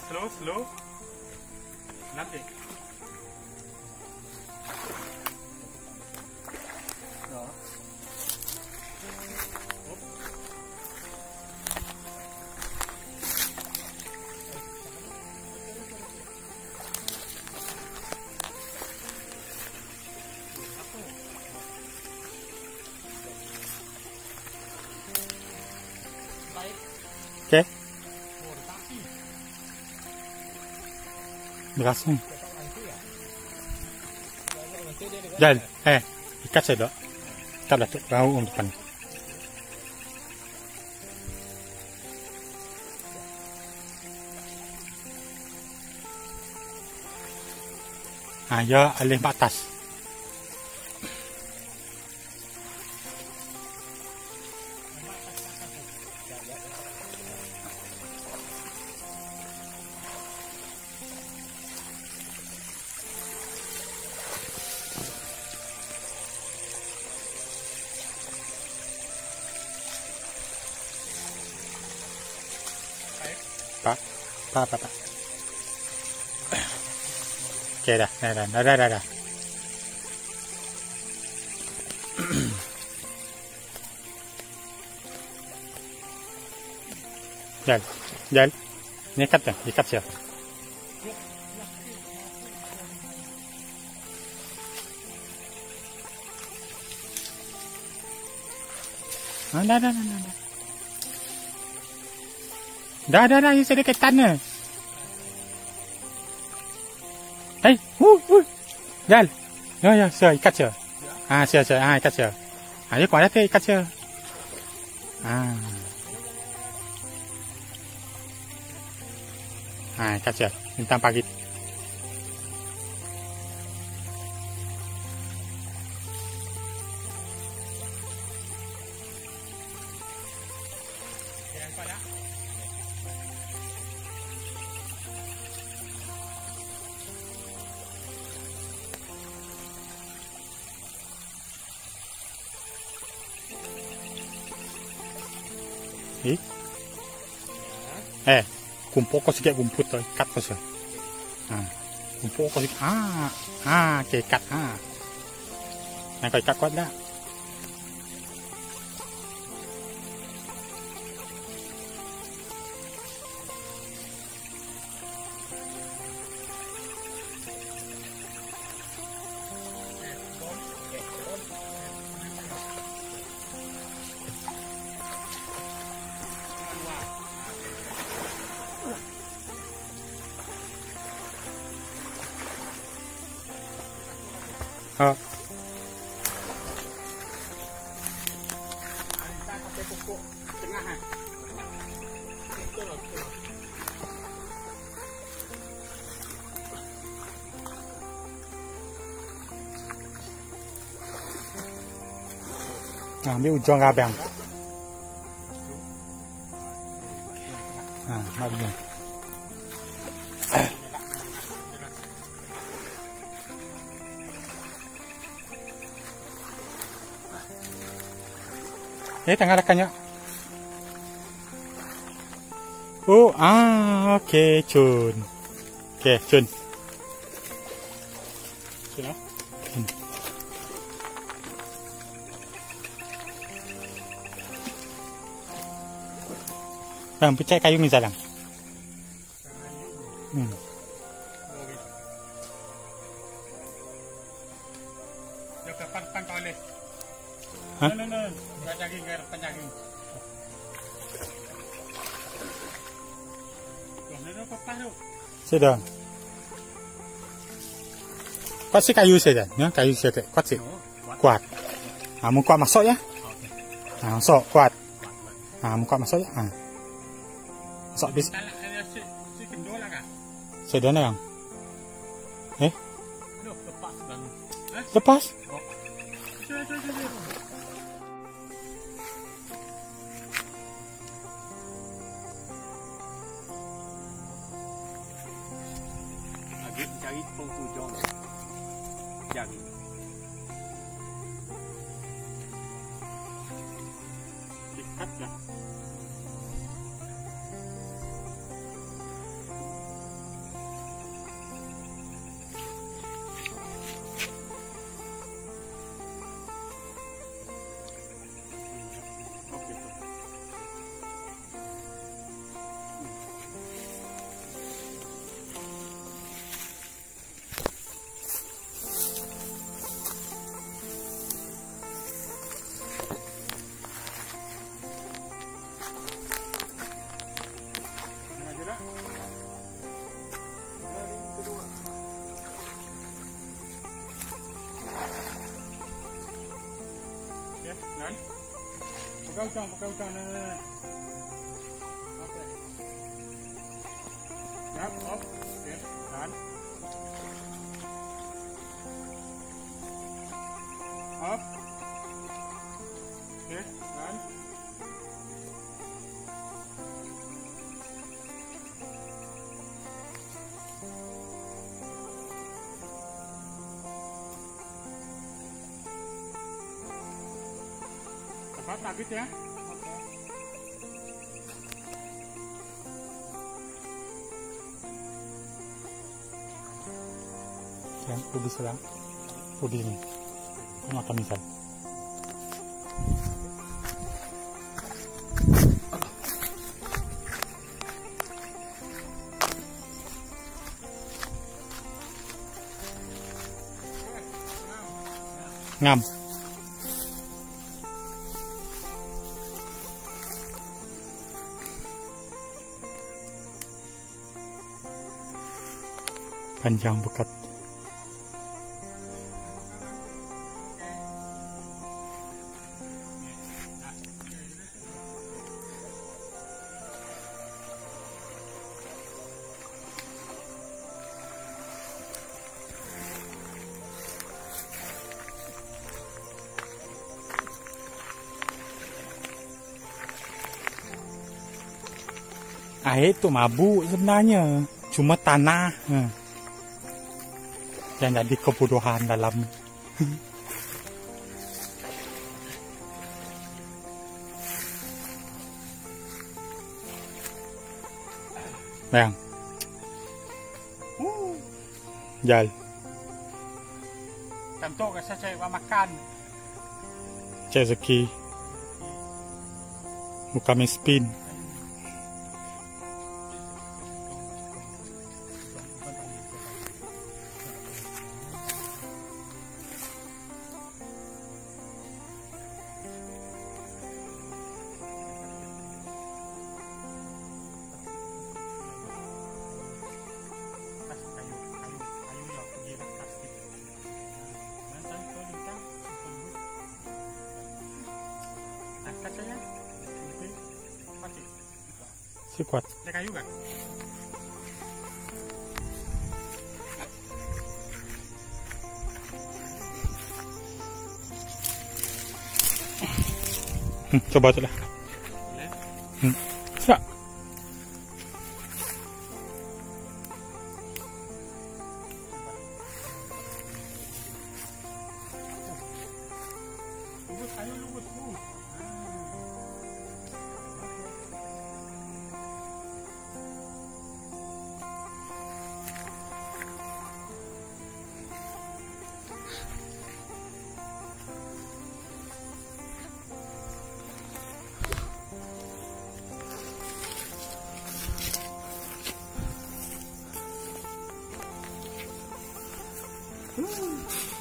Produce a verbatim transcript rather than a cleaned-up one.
slow slow nanti đó oke berasung dan eh ikat saya dok ikat lah bau untuk depan ah ya alih batas Pak, Pak, Pak, Pak. Oke dah, dah, dah, dah, dah, dah. Jalan, jalan. Ini ikat ya, ikat ya. Ah, dah, dah, dah, dah. Dah, dah, dah, ini sedikit tanah. Hei, hu, hu. Jalan. Ya, ya, siap, ikat siap. Ah, siap, siap, ah, ikat siap. Ah, ini kuat ikat siap. Ah. Ah, ikat siap. Bintang pagi. Eh, eh, kumpul kau sikit kumpul tu, kat kau sih. Ah, kumpul kau sikit. Ah, ah, okay, kat ah. Nak kau ikat kuat dah. Oh. Ambil ujung kabang. Ah, bagus. Eh, tengah rakannya. Oh, ah, oke, okay, Cun. Oke, okay, Cun. Cun, ya? Cun. Bang, pecah kayu misalnya. Hmm. Hah? No, no, no. Panjangin, panjangin. Sudah. Kuat sih kayu saja, ya kayu saja. Kuat sih. Kuat. Ah, mau kuat masuk ya? Ah, masuk kuat. Ah, mau kuat masuk ya? Ah. Masuk bis. Sudah nih, Bang. Eh? Lepas? Cari penghujung jari. Ikat dah. pakai ujung, pakai ujung. Nah, nah, nah. Oke. Siap, op. Oke, tahan. Op. Oke, tahan. Tepat target ya. Oke. Yang ubi selang, ubi ini, makan misal. Ngam. Panjang bekat. Air itu mabuk sebenarnya, cuma tanah hmm. yang jadi kebodohan dalam. Bang, jal. Tentu saya cari makan. Rezeki, muka miskin. Kacanya mungkin pakai Si kuat. ada kayu kan? Hmm, coba tu lah. Hmm. Ya. Lubus kayu lubus tu. Hmm.